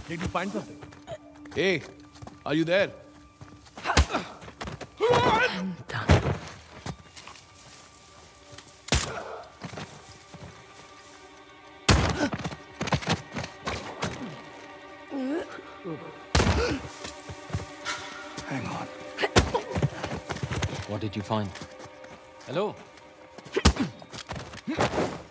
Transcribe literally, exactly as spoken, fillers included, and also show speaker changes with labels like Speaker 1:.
Speaker 1: Did you find something? Hey, are you there?
Speaker 2: I'm done.
Speaker 3: Hang on.
Speaker 4: What did you find? Hello?